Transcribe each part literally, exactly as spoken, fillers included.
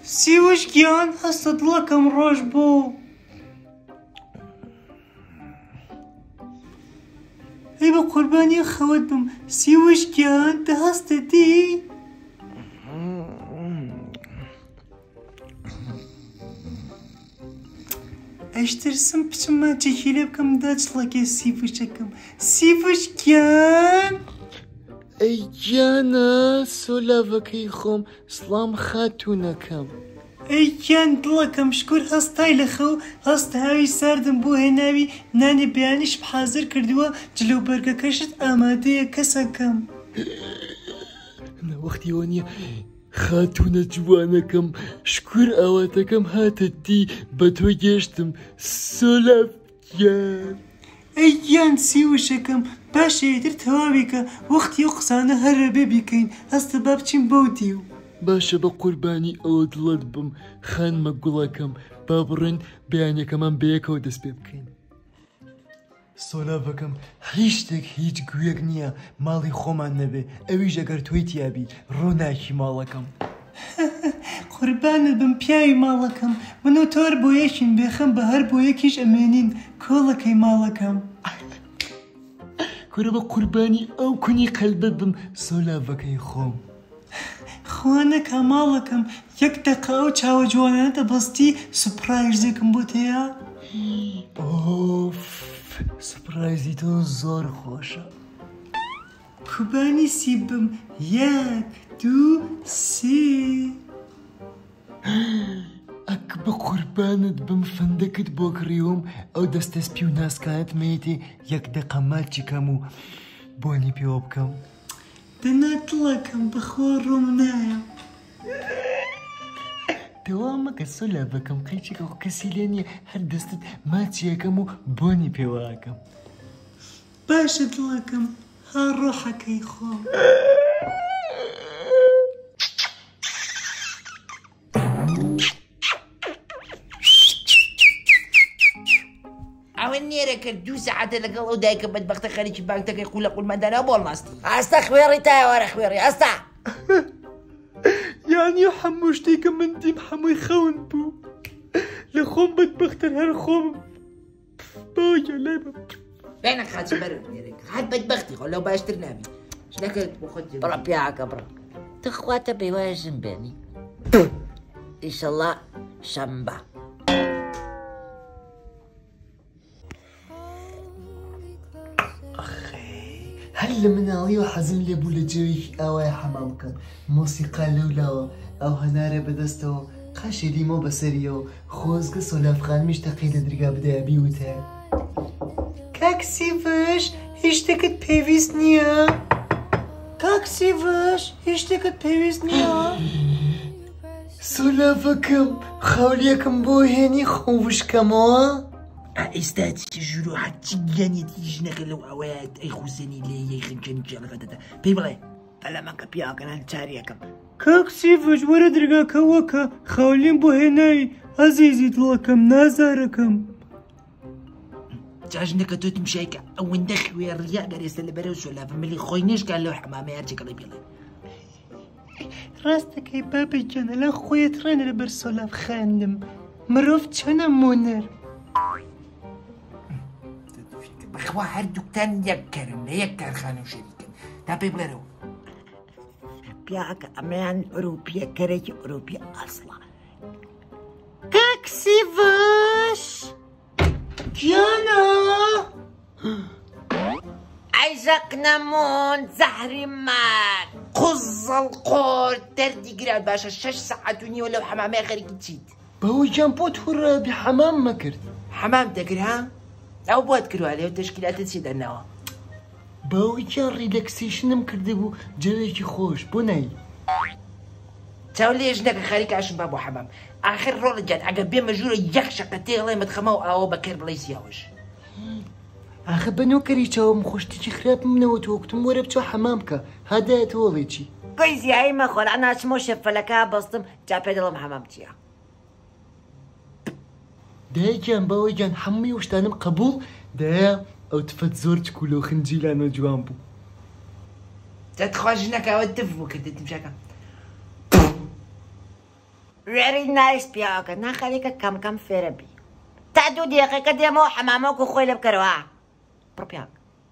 سیوش گیان هەستە دڵەکەم ڕۆژ بوو. ئەی بە قوربانی خەوت بم سیوش گیان دە هەستەتی؟ ئەشترسم بچم ماچێکی لێ بکەم داچڵەکێ سیڤشەکەم. سیڤشکیان ئەی گیانە سۆلاڤەکەی خۆم سڵام خاتوونەکەم. ئەی گیان دڵەکەم شکر هەستای لە خەو هەست هاوی ساردم بۆ هێناوی نانی بەیانیش حازر کردووە جلو بەرگەکەشت ئامادەیە کەسەکەم. وەختیەوە نییە خاتوونە جوانەکەم شکر ئاواتەکەم هاتەتی بە تۆ گەشتم سۆلاڤ گیان. ئەی گیان سیوشەکەم باشەیەتر تەواویکە وەختی و قسانە هەرە بێ بیکەین هەستە با بچین بەو دیو. باشە بە قوربانی ئەوە دڵت بم خانمە گوڵەکەم با بڕێن بەیانەکەمان بەیەکەوە دەست پێ بکەین. سۆلاڤەکەم هیچ شتێک هیچ گوێک نییە ماڵی خۆمان نەبێ ئەویش ئەگەر تۆی تیابی ڕۆناکی ماڵەکەم. قوربانت بم پیاوی ماڵەکەم من و تۆر بۆ یەکین بێخەم بە هەر بۆ یەکیش ئەمێنین کۆڵەکەی ماڵەکەم. کورە بە قوربانی ئەو کونی قەلبت بم سۆلاڤەکەی خۆم. خوانەکە ماڵەکەم یەک دەقا و چاوە جوانانە دەبەستی سوپرایزێکم بۆ تەیە. ئۆف سوپرایزی تۆ زۆر خۆشە. کوبانی سیبم یەک دوو سێ. ئەک بە قوربانت بم فەندەکت بۆ کڕیوم ئەو دەستەسپی و ناسکانت مەیتێ یەک دەقە ماچیکەم و بۆنی پێوە بکەم. دەنا دڵەکەم بەخوا ڕۆم نایە. دەوا مەکە سۆلاڤەکەم قەیچێکە کەسی لێ نییە هەر دەستت ماچیەکەم و بۆنی پێوەکەم. باشە دڵەکەم ها ڕۆحەکەی خۆم. ئەوە نێرە کرد دوو سەعاتە لەگەڵ ئەو دایکە بەدبەختە خەریکی بانکەکەی قوولە قوولمەندانە بۆڵ ناستی. ئەستا خوێڕی تایە وەرە خوێڕی ئەستا. یانی هەموو شتێکە من دیم هەمووی خەون بوو لە خۆم بەدبەختە هەر خۆم باگە لای بە بێنە خاچی بەرە نێرێک هەر بەدبەختی خۆ لەو باشتر نابی شتەکەت بۆ خۆت بڕە پیاکە بڕە تخواتە پێوایژم بێنی ئیشەڵڵا شەمبە. هەر لە مناڵی و حەزم لێ بوو لە جێوێکی ئاوای حەمام بکەم مۆسیقا لەولاوە ئەو هەنارە بەدەستەوە قاشی لیمۆ بەسەریەوە خۆزگە سۆلاڤخانمیش تەقی لە درگا بدایە بیوتە. کاک سیڤش هیچ شتێکت پێویست نییە؟ کاک سیڤش هیچ شتێکت پێویست نییە؟ سۆلاڤەکەم خاولیەکەم بۆ هێنی خۆوشکەمەوە؟ ئێستا چی ژوور و حەچی گیانێتی ژنەکە لەو ئەوەیە ئەی خوسێنی لێ یەی خنچەنی جێڵەکەدەدا پێی بڵێ بەلەمەکە پیاکەن هەن چاریەکەم. کاک سیڤش وەرە درگاکەوەکە خاولیم بۆ هێناوی ئەزیزی دڵەکەم نازارەکەم. جا ژنەکە تۆ تمشایکە ئەوەندە خوێڕیا گەر ئێستا لەبەرەو سۆلاڤە ملی خۆی نێشکان لەو حەمامەیە هەرچێکەڵی بێڵێ. ڕاستەکەی بابەیگیانە لە خۆیت ڕێنە لەبەر سۆلاڤ خاندم مرۆڤ چەنە مۆنەر. بەخوا هەردووکتان یەک کەرن لە یەک کارخانە و شەریکن تا پێی بڵێرەوە پیاکە ئەمەیان ئۆروپیە کەرێکی ئۆروپیە ئەسڵە. کاک سیڤش گیانە عیزەق نەمون زەحری مان قوزەڵ قۆر دەردی گران باشە شەش سەعات و نیوە لەو حەمامەیە خەریکی چیت. بەوەی گیان بۆ تووڕە بێ حەمام مەکرد. حەمام دەگرها؟ ئەو بۆت کردووە لێو تەشکیلاتە چی دەنەوە؟ باوەی گیان ڕیلەکسیشنم کرده بوو جەوێکی خۆش بۆ نایی. چاو لێ ژنەکە خەریکاشم با بۆ حەمام ئاخر ڕۆڵە گیان ئەگەر بێ مەژوورە یەک شەقە تێڵێمت خەمە و ئاوە بەکەر بڵێ سیاوەش. ئاخە بەنۆکەری چاوم خۆشتێکی خراپ منەوە تۆکتم وەرە بچۆ حەمام بکە هادایەتە وەڵێکی. گۆی زیایی مەخۆر ئەناچمە و شەفەلەکە بەستم جا پێ دەڵم حەمام چییە. دایکیان باوەیان هەمووی وشتانم قبول دایە ئەو تفەت زۆر چکول و خنجیلانەوە جوان بوو. دەتخوا ژنەکەوە دف بوو کردت تمشاکە. very nice پیاکە ناخەریکە کەم کەم فێرە بی تا دوو دقیقەکە دێمەوە حەمامەوەکو خۆی لە بکەرەوە بڕ پیاک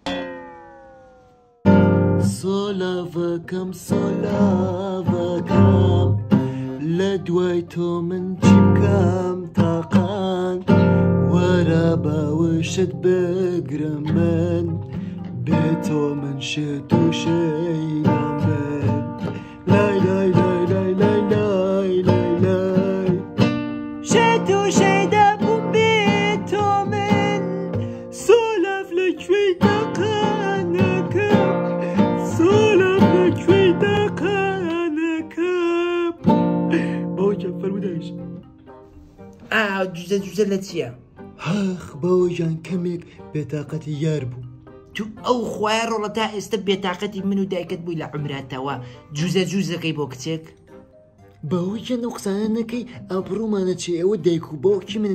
سۆلاڤەکەم سۆلاڤەکەم لە دوای تۆ من چی بکەم تاقان وەرە باوشت بگرم من بێ تۆ من شێت و شەیدام بن لای لای لای لای لای لای لای لای شێت و شەیدا بووم بێ تۆ من سۆلاف لەکوێی تاقانەکەم سۆلاف لەکوێی تاقانەکەم بەوەیان فەرمودایش ئا جوزە جوزە لە چییە؟ هەخ بەوەیان کەمێک بێتاقەتی یار بوو تو ئەو خوای ڕۆڵە تا ئێستا بێتاقەتی من و دایکت بووی لە عمراتەوە جوزە جوزەکەی بۆ کچێک بەوەیان ئەو قسانە نەکەی ئەوڕوومانە چێ ئەوە دایک و باوکی من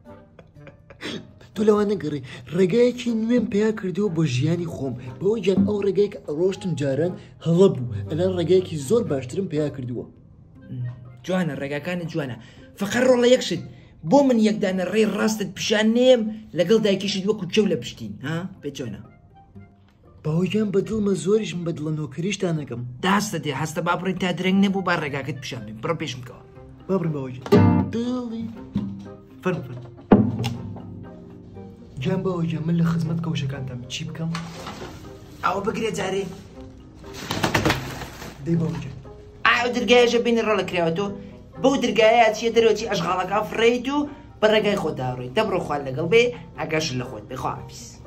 تۆ لەوان نەگەڕی ڕێگایەکی نوێم پێیا کردووە بۆ ژیانی خۆم بەوەیان ئەو ڕێگایك ڕۆشتم جاران هەڵە بوو ئەلان ڕێگایەکی زۆر باشترم پێیا کردووە جوانە ڕێگاکانت جوانە فەقەر ڕۆڵە یەکشت بۆ من یەکدانە ڕێی ڕاستت پیشان نێم لەگەڵ دایکیشت وەکو چێو لە پشتین ها پێ جوانە باوەیان بەدڵمە زۆریشم بەدڵە نۆکەریشتان نەکەم داستە دێ هەستە با بڕین تا درەنگ نەبوو با ڕێگاکەت پیشان بین بڕە پێشم بکەوە بابڕین باوەی دڵی فەرم فەرم گیان باوەیان من لە خزمەت کەوشەکانتان چی بکەم ئەوە بگرێ جارێ دەی باوەیان ئاو دەرگایەژە بینی ڕۆڵە کراوە تۆ بەو دەرگایە چیە دەرەوەچی ئەشغاڵەکە فڕێیت و بە ڕێگای خۆت داڕۆی دەبڕۆ خوال لەگەڵ بێ ئەگەش لە خۆت بێ خواپیس